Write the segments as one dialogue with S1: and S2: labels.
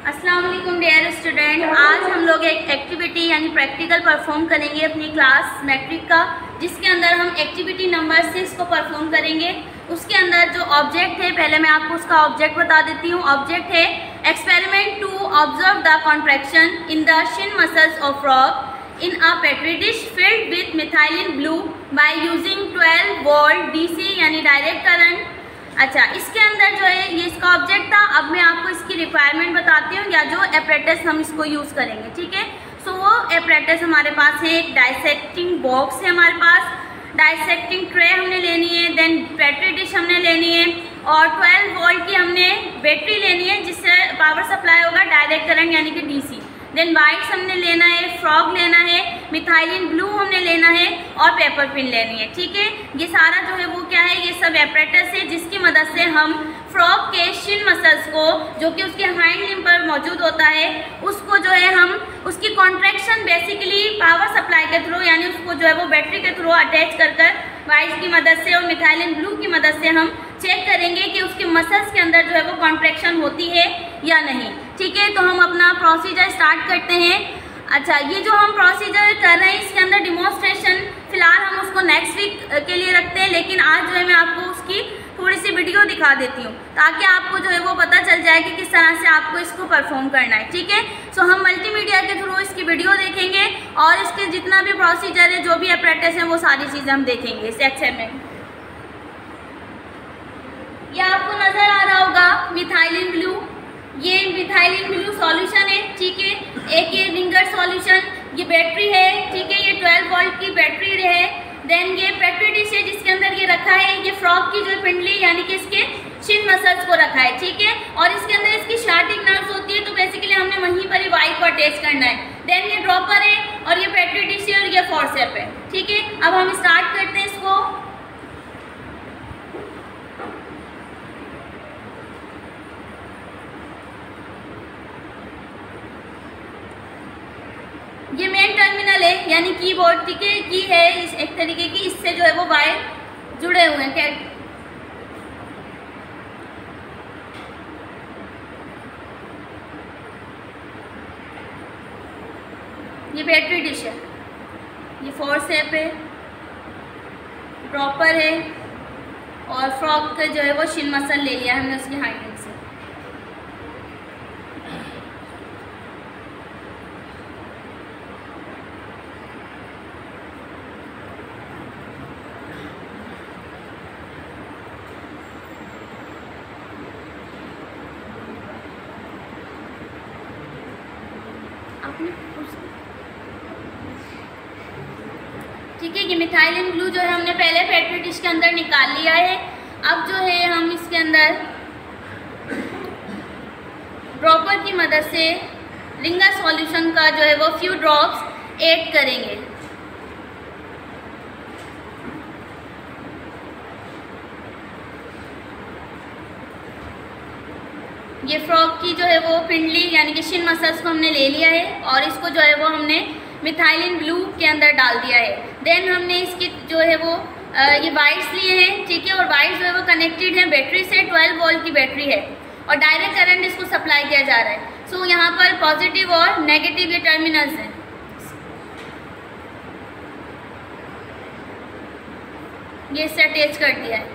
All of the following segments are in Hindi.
S1: अस्सलाम वालेकुम डियर स्टूडेंट। आज हम लोग एक एक्टिविटी यानी प्रैक्टिकल परफॉर्म करेंगे अपनी क्लास मैट्रिक का, जिसके अंदर हम एक्टिविटी नंबर 6 को परफॉर्म करेंगे। उसके अंदर जो ऑब्जेक्ट है, पहले मैं आपको उसका ऑब्जेक्ट बता देती हूँ। ऑब्जेक्ट है experiment to observe the contraction in the shin muscles of frog in a petri dish filled with methylene blue by using 12 volt DC यानी डायरेक्ट करंट। अच्छा, इसके अंदर जो है ये इसका ऑब्जेक्ट था। अब मैं आपको इसकी रिक्वायरमेंट बताती हूँ या जो एपरेटस हम इसको यूज़ करेंगे, ठीक है। सो वो एपरेटस हमारे पास है, एक डाइसेक्टिंग बॉक्स है हमारे पास, डाइसेक्टिंग ट्रे हमने लेनी है, देन पेट्री डिश हमने लेनी है और 12 वोल्ट की हमने बैटरी लेनी है जिससे पावर सप्लाई होगा डायरेक्ट करंट यानी कि डीसी। देन वाइट्स हमने लेना है, फ्रॉग लेना है, मिथाइलिन ब्लू हमने लेना है और पेपर पिन लेनी है, ठीक है। ये सारा जो है वो क्या है, ये सब एपरेटस है जिसकी मदद से हम फ्रॉग के शिन मसल्स को, जो कि उसके हाइंड लिम्ब पर मौजूद होता है, उसको जो है हम उसकी कॉन्ट्रैक्शन बेसिकली पावर सप्लाई के थ्रू यानी उसको जो है वो बैटरी के थ्रू अटैच कर वाइट्स की मदद से और मिथाइलिन ब्लू की मदद से हम चेक करेंगे कि उसके मसल्स के अंदर जो है वो कॉन्ट्रैक्शन होती है या नहीं, ठीक है। तो हम अपना प्रोसीजर स्टार्ट करते हैं। अच्छा, ये जो हम प्रोसीजर कर रहे हैं इसके अंदर डिमॉन्स्ट्रेशन फिलहाल हम उसको नेक्स्ट वीक के लिए रखते हैं, लेकिन आज जो है मैं आपको उसकी थोड़ी सी वीडियो दिखा देती हूँ ताकि आपको जो है वो पता चल जाए कि किस तरह से आपको इसको परफॉर्म करना है, ठीक है। सो हम मल्टीमीडिया के थ्रू इसकी वीडियो देखेंगे और इसके जितना भी प्रोसीजर है, जो भी एपरेटस है, वो सारी चीज़ें हम देखेंगे इस लेक्चर में। ये आपको नज़र आ रहा होगा मिथाइलिन ब्लू, ये मिथाइलिन ब्लू सॉल्यूशन है, ठीक है। एक ये रिंगर सॉल्यूशन, ये बैटरी है, ठीक है, ये 12 वोल्ट की बैटरी है। देन ये पेट्री डिश है जिसके अंदर ये रखा है, ये फ्रॉग की जो पिंडली यानी कि इसके शिन मसल्स को रखा है, ठीक है। और इसके अंदर इसकी शार्टिक नर्व्स होती है, तो बेसिकली हमने वहीं पर ही वाइट को अटैच करना है। देन ये ड्रॉपर है और ये पेट्री डिश है और ये फोर्सेप है, ठीक है। अब हम स्टार्ट करते हैं इसको। ये मेन टर्मिनल है यानी कीबोर्ड, ठीक है, की है इस एक तरीके की, इससे जो है वो वायर जुड़े हुए हैं। ये बैटरी डिश है, ये फोर्सेप है, ड्रॉपर है और फ्रॉग का जो है वो शिन मसल ले लिया हमने उसकी हाइट से। ठीक है, ये मिथाइलिन ब्लू जो है हमने पहले पेट्री डिश के अंदर निकाल लिया है। अब जो है हम इसके अंदर ड्रॉपर की मदद से रिंगर सॉल्यूशन का जो है वो फ्यू ड्रॉप्स ऐड करेंगे। ये फ्रॉग की जो है वो पिंडली यानी कि शिन मसल्स को हमने ले लिया है और इसको जो है वो हमने मिथाइलिन ब्लू के अंदर डाल दिया है। देन हमने इसकी जो है वो ये वाइट्स लिए हैं, ठीक है, और वाइट्स जो है वो कनेक्टेड है बैटरी से, 12 वोल्ट की बैटरी है और डायरेक्ट करंट इसको सप्लाई किया जा रहा है। सो यहाँ पर पॉजिटिव और नेगेटिव ये टर्मिनल्स हैं। ये इससे अटैच कर दिया है।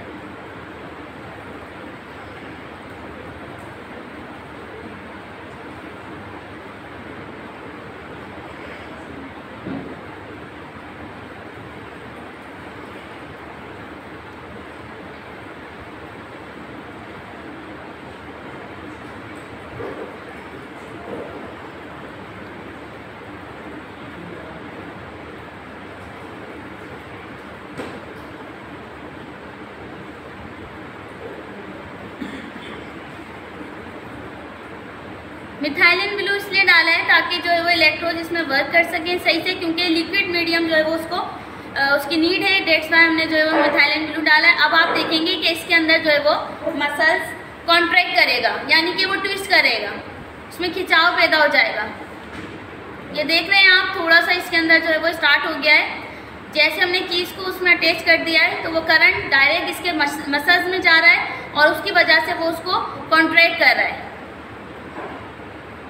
S1: मिथाइलिन ब्लू इसलिए डाला है ताकि जो है वो इलेक्ट्रोड इसमें वर्क कर सकें सही से, क्योंकि लिक्विड मीडियम जो है वो उसको उसकी नीड है, डेट्स वाई हमने जो है वो मिथाइलिन ब्लू डाला है। अब आप देखेंगे कि इसके अंदर जो है वो मसल्स कॉन्ट्रैक्ट करेगा यानी कि वो ट्विस्ट करेगा, उसमें खिंचाव पैदा हो जाएगा। ये देख रहे हैं आप, थोड़ा सा इसके अंदर जो है वो स्टार्ट हो गया है। जैसे हमने कीज को उसमें अटैच कर दिया है तो वो करंट डायरेक्ट इसके मसल्स में जा रहा है और उसकी वजह से वो उसको कॉन्ट्रैक्ट कर रहा है।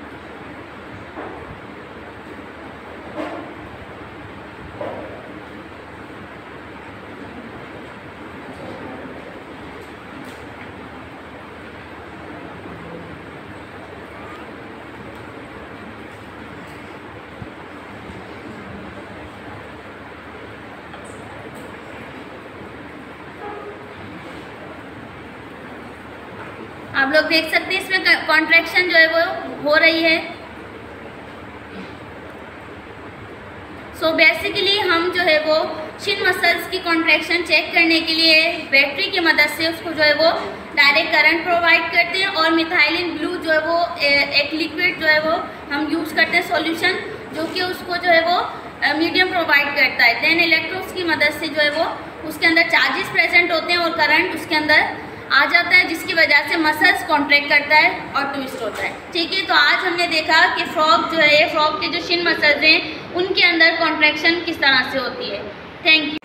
S1: आप लोग देख सकते हैं इसमें कॉन्ट्रैक्शन जो है वो हो रही है। सो बेसिकली हम जो है वो शिन मसल्स की कॉन्ट्रैक्शन चेक करने के लिए बैटरी की मदद से उसको जो है वो डायरेक्ट करंट प्रोवाइड करते हैं और मिथाइलिन ब्लू जो है वो एक लिक्विड जो है वो हम यूज़ करते हैं सॉल्यूशन, जो कि उसको जो है वो मीडियम प्रोवाइड करता है। देन इलेक्ट्रोड्स की मदद से जो है वो उसके अंदर चार्जेस प्रेजेंट होते हैं और करंट उसके अंदर आ जाता है, जिसकी वजह से मसल्स कॉन्ट्रैक्ट करता है और ट्विस्ट होता है। ठीक है, तो आज हमने देखा कि फ्रॉग जो है, फ्रॉग के जो शिन मसल्स हैं उनके अंदर कॉन्ट्रैक्शन किस तरह से होती है। Thank you.